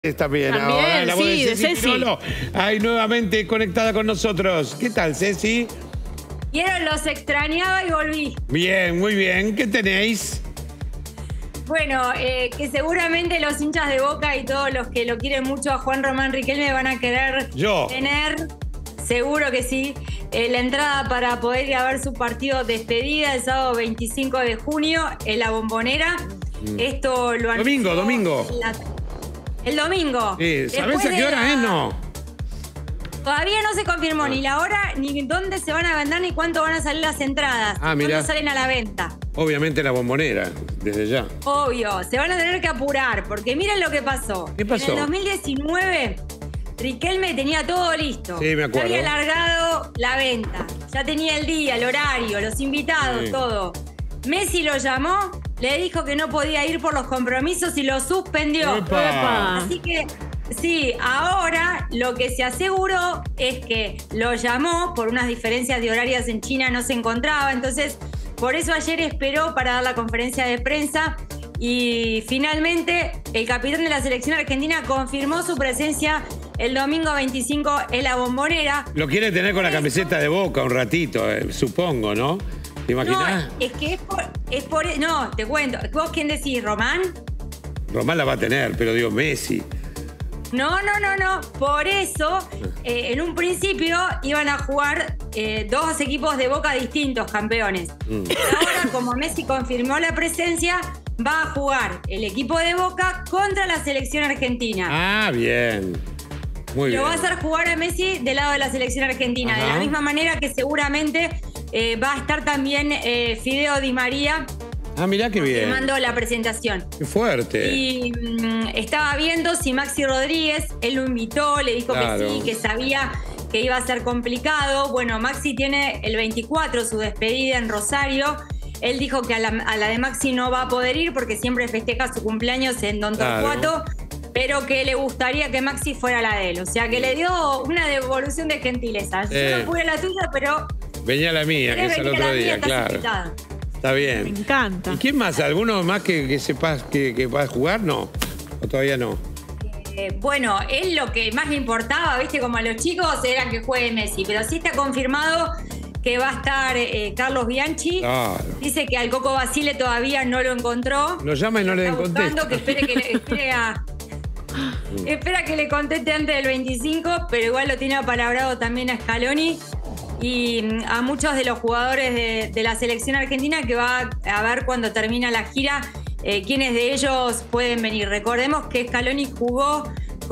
Está bien, ahora la voz de Ceci Pirolo, ahí nuevamente conectada con nosotros. ¿Qué tal, Ceci? Vieron, los extrañaba y volví. Bien, muy bien. ¿Qué tenéis? Bueno, que seguramente los hinchas de Boca y todos los que lo quieren mucho a Juan Román Riquelme van a querer tener, seguro que sí, la entrada para poder ir a ver su partido despedida el sábado 25 de junio en la Bombonera. Esto lo anunció Domingo. El domingo. Sí, ¿sabés a qué hora es? No. Todavía no se confirmó ni la hora, ni dónde se van a vender, ni cuánto van a salir las entradas. Cuándo salen a la venta. Obviamente la Bombonera, desde ya. Obvio, se van a tener que apurar, porque miren lo que pasó. ¿Qué pasó? En el 2019, Riquelme tenía todo listo. Sí, me acuerdo. Ya había largado la venta. Ya tenía el día, el horario, los invitados, todo. Messi lo llamó, le dijo que no podía ir por los compromisos y lo suspendió. ¡Epa! Así que, sí, ahora lo que se aseguró es que lo llamó por unas diferencias de horarias en China, no se encontraba. Entonces, por eso ayer esperó para dar la conferencia de prensa y finalmente el capitán de la selección argentina confirmó su presencia el domingo 25 en la Bombonera. Lo quiere tener con la camiseta de Boca un ratito, supongo, ¿no? ¿Te imaginás? No, es que no, te cuento. ¿Vos quién decís, Román? Román la va a tener, pero digo Messi. No. Por eso, en un principio iban a jugar dos equipos de Boca distintos, campeones. Ahora, como Messi confirmó la presencia, va a jugar el equipo de Boca contra la selección argentina. Ah, bien. Muy bien. Lo va a hacer jugar a Messi del lado de la selección argentina. Ajá. De la misma manera que seguramente va a estar también Fideo Di María. Ah, mirá qué bien. Mandó la presentación. Qué fuerte. Y estaba viendo si Maxi Rodríguez, él lo invitó, le dijo que sí, que sabía que iba a ser complicado. Bueno, Maxi tiene el 24 su despedida en Rosario. Él dijo que a la de Maxi no va a poder ir porque siempre festeja su cumpleaños en Don Torcuato, pero que le gustaría que Maxi fuera la de él. O sea, que le dio una devolución de gentileza. Yo no pude la tuya, pero... Venía la mía, que es el otro día, claro. Está bien. Me encanta. ¿Y quién más? ¿Alguno más que sepas que va a jugar? ¿No? ¿O todavía no? Bueno, él lo que más le importaba, viste, como a los chicos, era que juegue Messi. Pero sí está confirmado que va a estar Carlos Bianchi. Claro. Dice que al Coco Basile todavía no lo encontró. Lo llama y no le contesta. Que espera que le conteste antes del 25, pero igual lo tiene apalabrado también a Scaloni y a muchos de los jugadores de la selección argentina que va a ver cuando termina la gira quiénes de ellos pueden venir. Recordemos que Scaloni jugó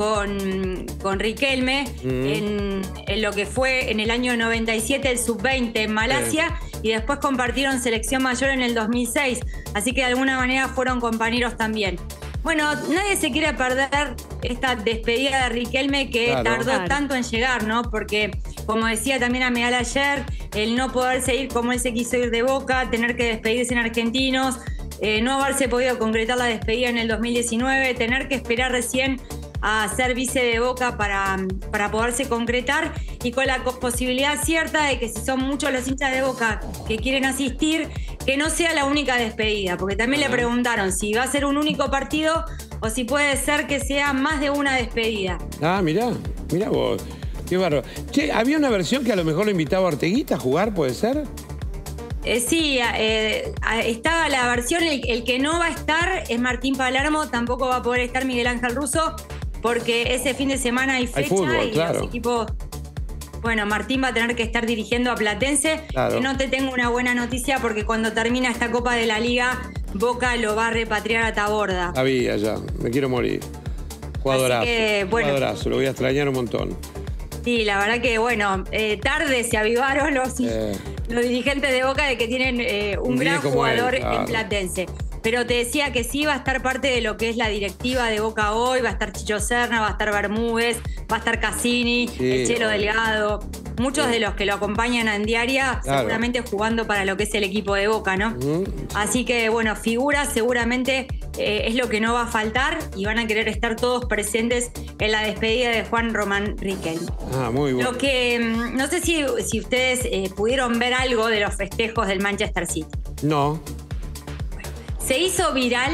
con Riquelme en lo que fue en el año 97 el Sub-20 en Malasia y después compartieron selección mayor en el 2006, así que de alguna manera fueron compañeros también. Bueno, nadie se quiere perder esta despedida de Riquelme que tardó tanto en llegar, ¿no? Porque, como decía también Ameal ayer, el no poder seguir como él se quiso ir de Boca, tener que despedirse en Argentinos, no haberse podido concretar la despedida en el 2019, tener que esperar recién a ser vice de Boca para poderse concretar y con la posibilidad cierta de que si son muchos los hinchas de Boca que quieren asistir, que no sea la única despedida, porque también le preguntaron si va a ser un único partido o si puede ser que sea más de una despedida. Ah, mirá vos, qué bárbaro. Che, ¿había una versión que a lo mejor lo invitaba a Orteguita a jugar, puede ser? Sí, estaba la versión, el que no va a estar es Martín Palermo, tampoco va a poder estar Miguel Ángel Russo, porque ese fin de semana hay fecha fútbol, y los equipos... Bueno, Martín va a tener que estar dirigiendo a Platense. Que no te tengo una buena noticia porque cuando termina esta Copa de la Liga, Boca lo va a repatriar a Taborda. Sabía ya, me quiero morir. Jugadorazo, jugadorazo, lo voy a extrañar un montón. Sí, la verdad que, bueno, tarde se avivaron los dirigentes de Boca de que tienen un gran jugador en Platense. Pero te decía que sí va a estar parte de lo que es la directiva de Boca hoy, va a estar Chicho Serna, va a estar Bermúdez, va a estar Cassini, el Chelo Delgado, muchos de los que lo acompañan en diaria, seguramente jugando para lo que es el equipo de Boca, ¿no? Así que, bueno, figuras seguramente es lo que no va a faltar y van a querer estar todos presentes en la despedida de Juan Román Riquelme. Muy bueno. Lo que, no sé si ustedes pudieron ver algo de los festejos del Manchester City. No. Se hizo viral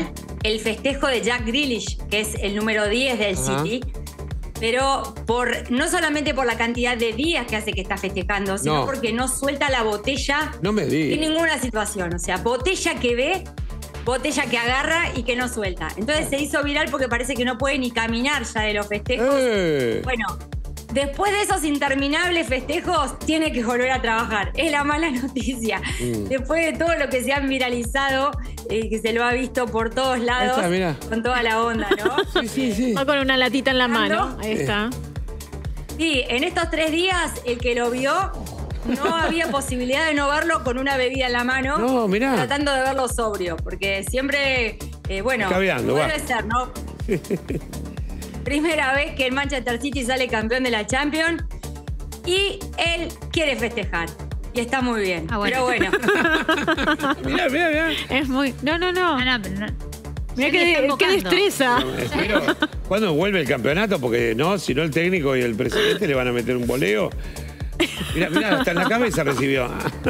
el festejo de Jack Grealish, que es el número 10 del City. Pero no solamente por la cantidad de días que hace que está festejando, sino porque no suelta la botella en ninguna situación. O sea, botella que ve, botella que agarra y que no suelta. Entonces se hizo viral porque parece que no puede ni caminar ya de los festejos. Bueno, después de esos interminables festejos, tiene que volver a trabajar. Es la mala noticia. Después de todo lo que se han viralizado, que se lo ha visto por todos lados, con toda la onda, ¿no? Sí. Va con una latita en la mano. Ahí está. Sí, en estos 3 días, el que lo vio, no había posibilidad de no verlo con una bebida en la mano. No, mirá. Tratando de verlo sobrio, porque siempre, debe ser, ¿no? Primera vez que el Manchester City sale campeón de la Champions y él quiere festejar. Y está muy bien. Pero bueno. Mirá. Es muy... No. Mirá qué destreza. Espero, ¿cuándo vuelve el campeonato? Porque si no el técnico y el presidente le van a meter un voleo. Mirá, hasta en la cabeza recibió.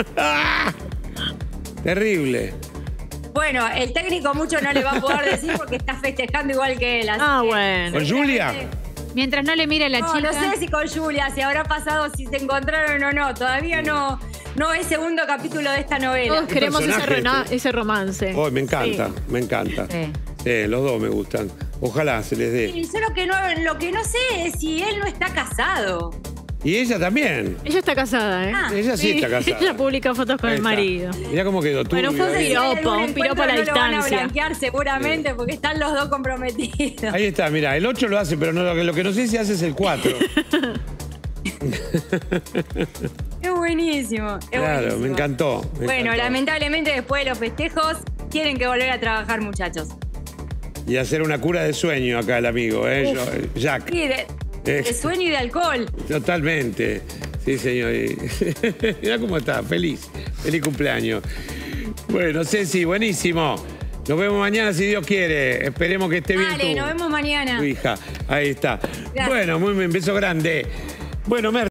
Terrible. Bueno, el técnico mucho no le va a poder decir porque está festejando igual que él. Bueno. ¿Con Julia? Mientras no le mire la chica. No sé si con Julia, si habrá pasado, si se encontraron o no. Todavía no es segundo capítulo de esta novela. Todos queremos ese romance. Oh, me encanta. Sí, los dos me gustan. Ojalá se les dé. Sí, solo que lo que no sé es si él no está casado. Y ella también. Ella está casada, ¿eh? Ella sí está casada. Ella publica fotos con el marido. Mirá cómo quedó turbio. Bueno, fue un piropo a la distancia. Lo van a blanquear seguramente porque están los dos comprometidos. Ahí está, mirá, el 8 lo hace, pero lo que no sé si hace es el 4. Es buenísimo. Claro, me encantó. Lamentablemente después de los festejos tienen que volver a trabajar, muchachos. Y hacer una cura de sueño acá el amigo, Jack. Sí, de sueño y de alcohol. Totalmente. Sí, señor. Mirá cómo está, feliz cumpleaños. Bueno, Ceci, buenísimo. Nos vemos mañana si Dios quiere. Esperemos que esté bien. Dale, nos vemos mañana. Tu hija, ahí está. Gracias. Bueno, muy bien, beso grande. Bueno,